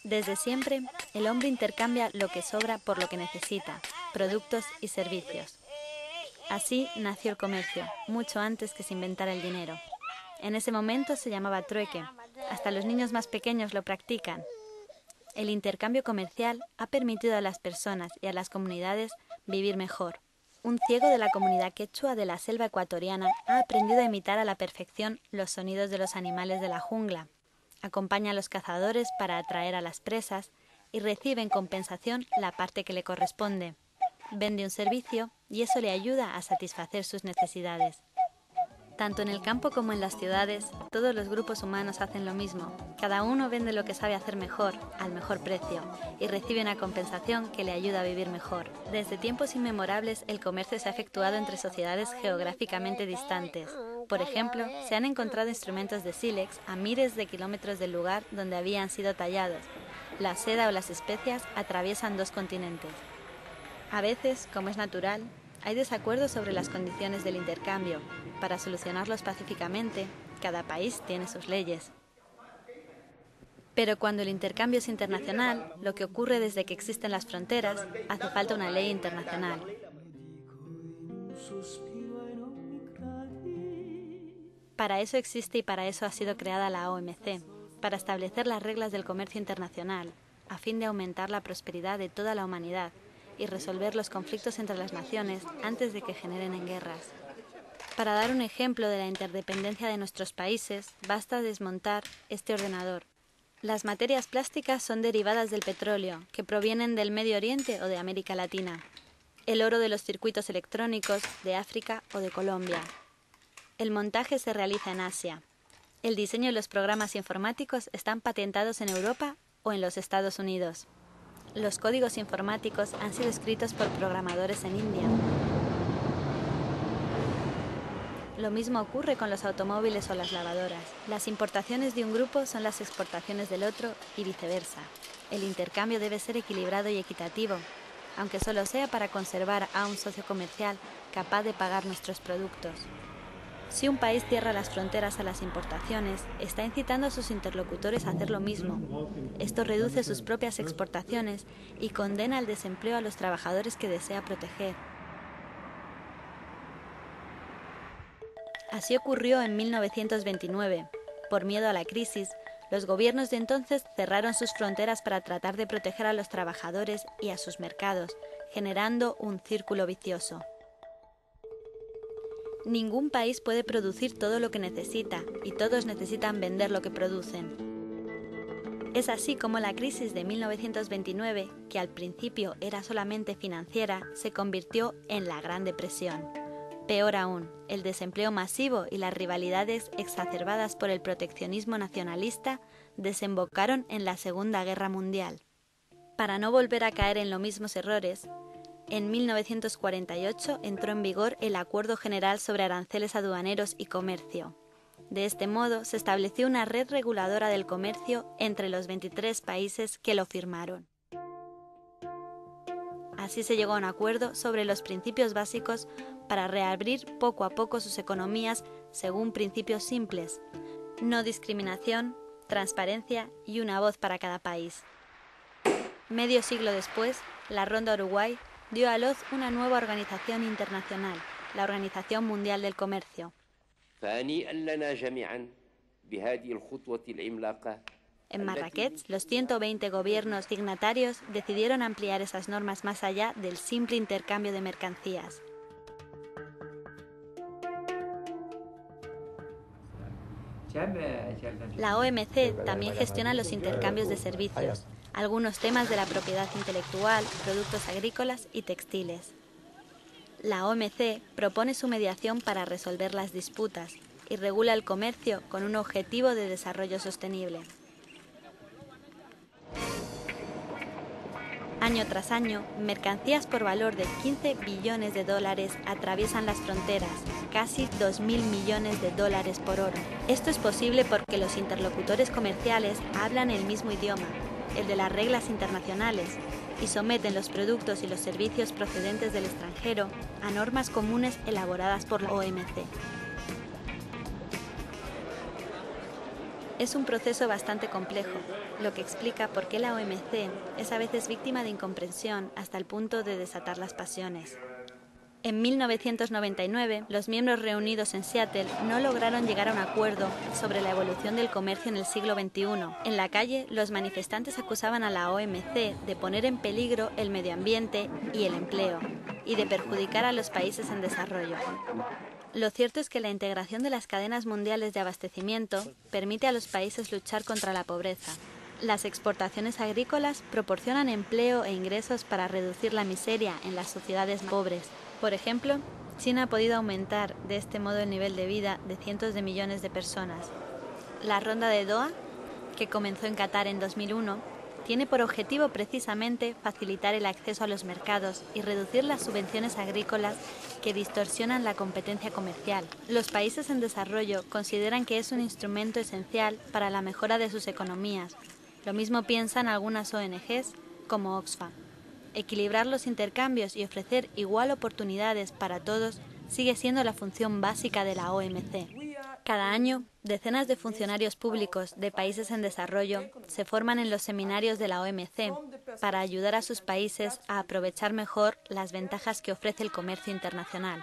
Desde siempre, el hombre intercambia lo que sobra por lo que necesita, productos y servicios. Así nació el comercio, mucho antes que se inventara el dinero. En ese momento se llamaba trueque. Hasta los niños más pequeños lo practican. El intercambio comercial ha permitido a las personas y a las comunidades vivir mejor. Un ciego de la comunidad quechua de la selva ecuatoriana ha aprendido a imitar a la perfección los sonidos de los animales de la jungla. Acompaña a los cazadores para atraer a las presas y recibe en compensación la parte que le corresponde. Vende un servicio y eso le ayuda a satisfacer sus necesidades. Tanto en el campo como en las ciudades, todos los grupos humanos hacen lo mismo. Cada uno vende lo que sabe hacer mejor, al mejor precio, y recibe una compensación que le ayuda a vivir mejor. Desde tiempos inmemorables, el comercio se ha efectuado entre sociedades geográficamente distantes. Por ejemplo, se han encontrado instrumentos de sílex a miles de kilómetros del lugar donde habían sido tallados. La seda o las especias atraviesan 2 continentes. A veces, como es natural, hay desacuerdos sobre las condiciones del intercambio. Para solucionarlos pacíficamente, cada país tiene sus leyes. Pero cuando el intercambio es internacional, lo que ocurre desde que existen las fronteras, hace falta una ley internacional. Para eso existe y para eso ha sido creada la OMC, para establecer las reglas del comercio internacional, a fin de aumentar la prosperidad de toda la humanidad y resolver los conflictos entre las naciones antes de que generen en guerras. Para dar un ejemplo de la interdependencia de nuestros países, basta desmontar este ordenador. Las materias plásticas son derivadas del petróleo, que provienen del Medio Oriente o de América Latina. El oro de los circuitos electrónicos de África o de Colombia. El montaje se realiza en Asia. El diseño y los programas informáticos están patentados en Europa o en los Estados Unidos. Los códigos informáticos han sido escritos por programadores en India. Lo mismo ocurre con los automóviles o las lavadoras. Las importaciones de un grupo son las exportaciones del otro y viceversa. El intercambio debe ser equilibrado y equitativo, aunque solo sea para conservar a un socio comercial capaz de pagar nuestros productos. Si un país cierra las fronteras a las importaciones, está incitando a sus interlocutores a hacer lo mismo. Esto reduce sus propias exportaciones y condena al desempleo a los trabajadores que desea proteger. Así ocurrió en 1929. Por miedo a la crisis, los gobiernos de entonces cerraron sus fronteras para tratar de proteger a los trabajadores y a sus mercados, generando un círculo vicioso. Ningún país puede producir todo lo que necesita, y todos necesitan vender lo que producen. Es así como la crisis de 1929, que al principio era solamente financiera, se convirtió en la Gran Depresión. Peor aún, el desempleo masivo y las rivalidades exacerbadas por el proteccionismo nacionalista desembocaron en la Segunda Guerra Mundial. Para no volver a caer en los mismos errores, en 1948 entró en vigor el Acuerdo General sobre Aranceles Aduaneros y Comercio. De este modo, se estableció una red reguladora del comercio entre los 23 países que lo firmaron. Así se llegó a un acuerdo sobre los principios básicos para reabrir poco a poco sus economías según principios simples: no discriminación, transparencia y una voz para cada país. Medio siglo después, la Ronda Uruguay dio a luz una nueva organización internacional, la Organización Mundial del Comercio. En Marrakech, los 120 gobiernos signatarios decidieron ampliar esas normas más allá del simple intercambio de mercancías. La OMC también gestiona los intercambios de servicios, algunos temas de la propiedad intelectual, productos agrícolas y textiles. La OMC propone su mediación para resolver las disputas y regula el comercio con un objetivo de desarrollo sostenible. Año tras año, mercancías por valor de 15 billones de dólares atraviesan las fronteras, casi 2.000 millones de dólares por hora. Esto es posible porque los interlocutores comerciales hablan el mismo idioma, el de las reglas internacionales, y someten los productos y los servicios procedentes del extranjero a normas comunes elaboradas por la OMC. Es un proceso bastante complejo, lo que explica por qué la OMC es a veces víctima de incomprensión hasta el punto de desatar las pasiones. En 1999, los miembros reunidos en Seattle no lograron llegar a un acuerdo sobre la evolución del comercio en el siglo XXI. En la calle, los manifestantes acusaban a la OMC de poner en peligro el medio ambiente y el empleo, y de perjudicar a los países en desarrollo. Lo cierto es que la integración de las cadenas mundiales de abastecimiento permite a los países luchar contra la pobreza. Las exportaciones agrícolas proporcionan empleo e ingresos para reducir la miseria en las sociedades pobres. Por ejemplo, China ha podido aumentar de este modo el nivel de vida de cientos de millones de personas. La Ronda de Doha, que comenzó en Qatar en 2001, tiene por objetivo precisamente facilitar el acceso a los mercados y reducir las subvenciones agrícolas que distorsionan la competencia comercial. Los países en desarrollo consideran que es un instrumento esencial para la mejora de sus economías. Lo mismo piensan algunas ONGs como Oxfam. Equilibrar los intercambios y ofrecer igual oportunidades para todos sigue siendo la función básica de la OMC. Cada año, decenas de funcionarios públicos de países en desarrollo se forman en los seminarios de la OMC para ayudar a sus países a aprovechar mejor las ventajas que ofrece el comercio internacional.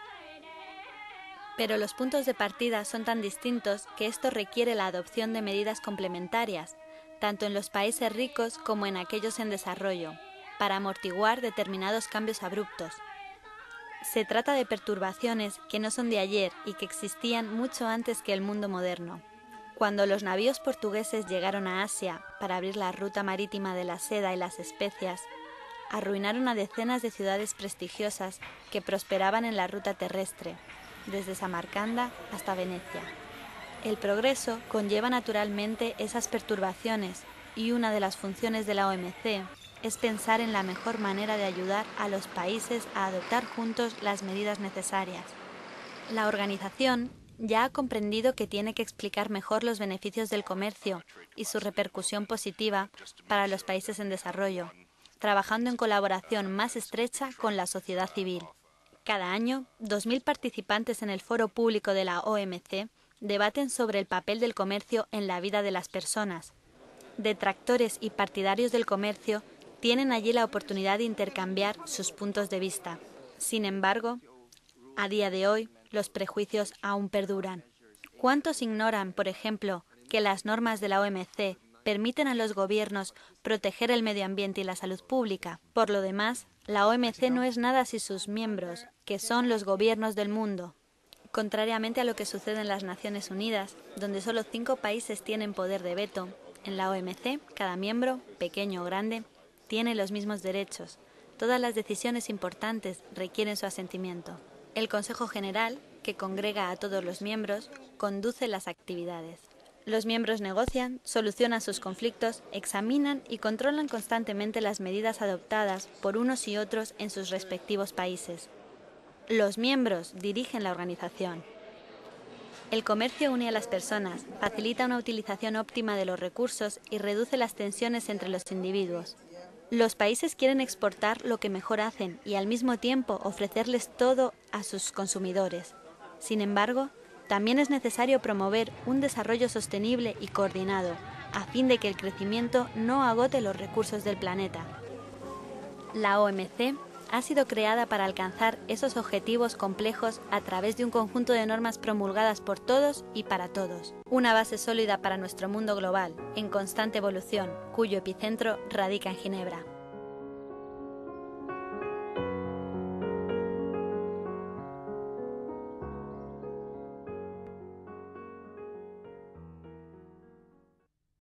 Pero los puntos de partida son tan distintos que esto requiere la adopción de medidas complementarias, tanto en los países ricos como en aquellos en desarrollo, para amortiguar determinados cambios abruptos. Se trata de perturbaciones que no son de ayer y que existían mucho antes que el mundo moderno. Cuando los navíos portugueses llegaron a Asia para abrir la ruta marítima de la seda y las especias, arruinaron a decenas de ciudades prestigiosas que prosperaban en la ruta terrestre, desde Samarcanda hasta Venecia. El progreso conlleva naturalmente esas perturbaciones y una de las funciones de la OMC es pensar en la mejor manera de ayudar a los países a adoptar juntos las medidas necesarias. La organización ya ha comprendido que tiene que explicar mejor los beneficios del comercio y su repercusión positiva para los países en desarrollo, trabajando en colaboración más estrecha con la sociedad civil. Cada año, 2.000 participantes en el foro público de la OMC debaten sobre el papel del comercio en la vida de las personas. Detractores y partidarios del comercio tienen allí la oportunidad de intercambiar sus puntos de vista. Sin embargo, a día de hoy, los prejuicios aún perduran. ¿Cuántos ignoran, por ejemplo, que las normas de la OMC permiten a los gobiernos proteger el medio ambiente y la salud pública? Por lo demás, la OMC no es nada sin sus miembros, que son los gobiernos del mundo. Contrariamente a lo que sucede en las Naciones Unidas, donde solo 5 países tienen poder de veto, en la OMC, cada miembro, pequeño o grande, tiene los mismos derechos. Todas las decisiones importantes requieren su asentimiento. El Consejo General, que congrega a todos los miembros, conduce las actividades. Los miembros negocian, solucionan sus conflictos, examinan y controlan constantemente las medidas adoptadas por unos y otros en sus respectivos países. Los miembros dirigen la organización. El comercio une a las personas, facilita una utilización óptima de los recursos y reduce las tensiones entre los individuos. Los países quieren exportar lo que mejor hacen y al mismo tiempo ofrecerles todo a sus consumidores. Sin embargo, también es necesario promover un desarrollo sostenible y coordinado, a fin de que el crecimiento no agote los recursos del planeta. La OMC ha sido creada para alcanzar esos objetivos complejos a través de un conjunto de normas promulgadas por todos y para todos. Una base sólida para nuestro mundo global, en constante evolución, cuyo epicentro radica en Ginebra.